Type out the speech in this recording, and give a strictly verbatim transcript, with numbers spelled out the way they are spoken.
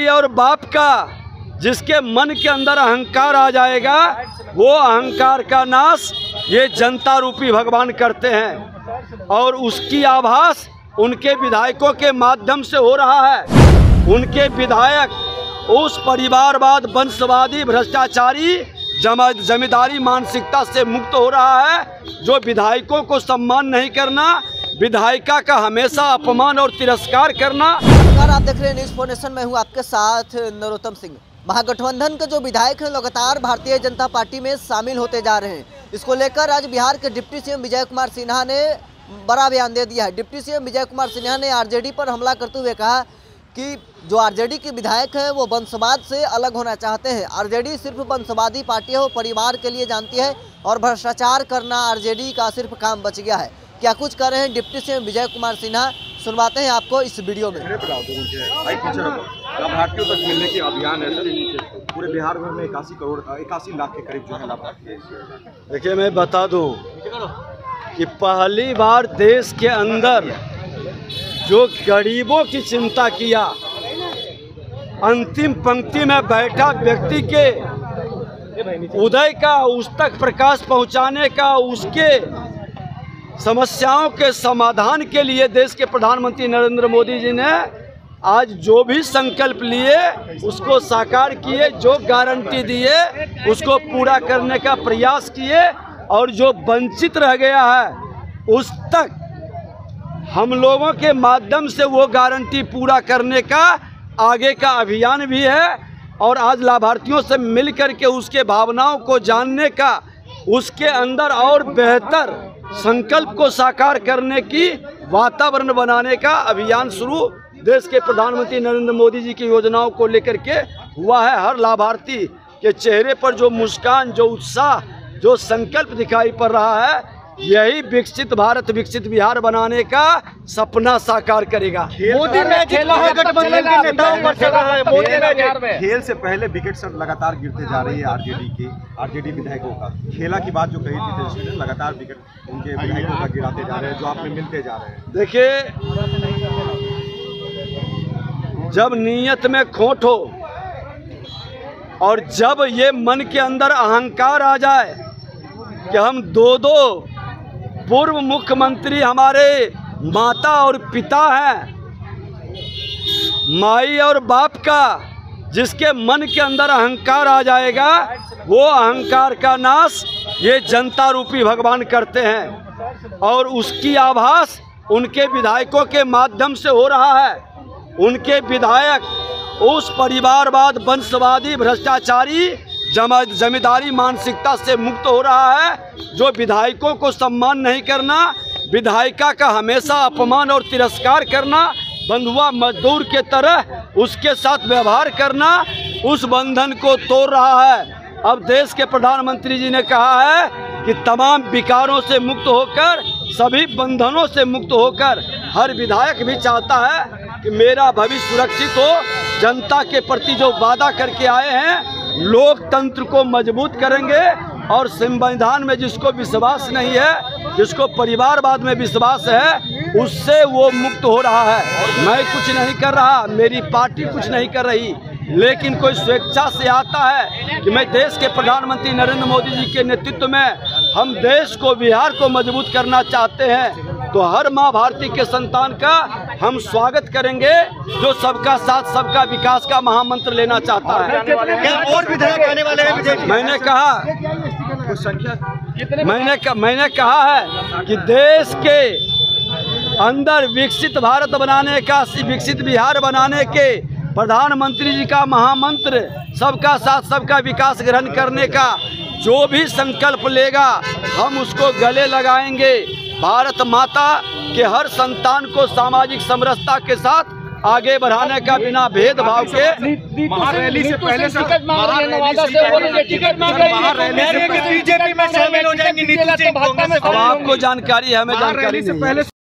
माई और बाप का जिसके मन के अंदर अहंकार आ जाएगा, वो अहंकार का नाश ये जनता रूपी भगवान करते हैं और उसकी आभास उनके विधायकों के माध्यम से हो रहा है। उनके विधायक उस परिवारवाद, वंशवादी, भ्रष्टाचारी, जमींदारी मानसिकता से मुक्त हो रहा है। जो विधायकों को सम्मान नहीं करना, विधायिका का हमेशा अपमान और तिरस्कार करना। नमस्कार, आप देख रहे हैं न्यूज़ फोर नेशन। मैं हूं आपके साथ नरोत्तम सिंह। महागठबंधन के जो विधायक हैं लगातार भारतीय जनता पार्टी में शामिल होते जा रहे हैं। इसको लेकर आज बिहार के डिप्टी सीएम विजय कुमार सिन्हा ने बड़ा बयान दे दिया है। डिप्टी सीएम विजय कुमार सिन्हा ने आरजेडी पर हमला करते हुए कहा कि जो आरजेडी के विधायक हैं वो वंशवाद से अलग होना चाहते हैं। आरजेडी सिर्फ वंशवादी पार्टी है, वो परिवार के लिए जानती है और भ्रष्टाचार करना आरजेडी का सिर्फ काम बच गया है। क्या कुछ कर रहे हैं डिप्टी सीएम विजय कुमार सिन्हा, सुनवाते हैं आपको इस वीडियो में। लाभार्थियों तक मिलने के अभियान है सर, पूरे बिहार में इक्यासी करोड़ इक्यासी लाख के करीब जो है लाभार्थी। देखिए, मैं बता दूं कि पहली बार देश के अंदर जो गरीबों की चिंता किया, अंतिम पंक्ति में बैठा व्यक्ति के उदय का, उस तक प्रकाश पहुंचाने का, उसके समस्याओं के समाधान के लिए देश के प्रधानमंत्री नरेंद्र मोदी जी ने आज जो भी संकल्प लिए उसको साकार किए, जो गारंटी दिए उसको पूरा करने का प्रयास किए और जो वंचित रह गया है उस तक हम लोगों के माध्यम से वो गारंटी पूरा करने का आगे का अभियान भी है। और आज लाभार्थियों से मिल कर के उसके भावनाओं को जानने का, उसके अंदर और बेहतर संकल्प को साकार करने की वातावरण बनाने का अभियान शुरू देश के प्रधानमंत्री नरेंद्र मोदी जी की योजनाओं को लेकर के हुआ है। हर लाभार्थी के चेहरे पर जो मुस्कान, जो उत्साह, जो संकल्प दिखाई पड़ रहा है, यही विकसित भारत, विकसित बिहार बनाने का सपना साकार करेगा। मोदी ने खेला है, गठबंधन के नेताओं पर चल रहा है। मोदी ने खेल से पहले विकेट सर लगातार गिरते जा रही है आरजेडी के आरजेडी विधायकों का। खेला की बात जो कही थी तेजस्वी ने, लगातार विकेट उनके विधायकों का गिराते जा रहे हैं, जो आप में मिलते जा रहे हैं। देखिए, जब नीयत में खोट हो और जब ये मन के अंदर अहंकार आ जाए कि हम दो दो पूर्व मुख्यमंत्री हमारे माता और पिता हैं, माई और बाप का जिसके मन के अंदर अहंकार आ जाएगा, वो अहंकार का नाश ये जनता रूपी भगवान करते हैं और उसकी आभास उनके विधायकों के माध्यम से हो रहा है। उनके विधायक उस परिवारवाद, वंशवादी, भ्रष्टाचारी, जमींदारी मानसिकता से मुक्त हो रहा है। जो विधायकों को सम्मान नहीं करना, विधायिका का हमेशा अपमान और तिरस्कार करना, बंधुआ मजदूर के तरह उसके साथ व्यवहार करना, उस बंधन को तोड़ रहा है। अब देश के प्रधानमंत्री जी ने कहा है कि तमाम विकारों से मुक्त होकर, सभी बंधनों से मुक्त होकर, हर विधायक भी चाहता है कि मेरा भविष्य सुरक्षित हो। जनता के प्रति जो वादा करके आए हैं, लोकतंत्र को मजबूत करेंगे और संविधान में जिसको विश्वास नहीं है, जिसको परिवारवाद में विश्वास है, उससे वो मुक्त हो रहा है। मैं कुछ नहीं कर रहा, मेरी पार्टी कुछ नहीं कर रही, लेकिन कोई स्वेच्छा से आता है कि मैं देश के प्रधानमंत्री नरेंद्र मोदी जी के नेतृत्व में हम देश को, बिहार को मजबूत करना चाहते हैं, तो हर माँ भारती के संतान का हम स्वागत करेंगे जो सबका साथ, सबका विकास का महामंत्र लेना चाहता है। और विधायक आने वाले हैं। मैंने कहा मैंने कहा मैंने कहा है कि देश के अंदर विकसित भारत बनाने का, विकसित बिहार बनाने के प्रधानमंत्री जी का महामंत्र सबका साथ, सबका विकास ग्रहण करने का जो भी संकल्प लेगा, हम उसको गले लगाएंगे। भारत माता के हर संतान को सामाजिक समरसता के साथ आगे बढ़ाने का, बिना भेदभाव के। महारैली से पहले बीजेपी में शामिल हो जाएंगे। अब आपको जानकारी है, हमें जानकारी नहीं है।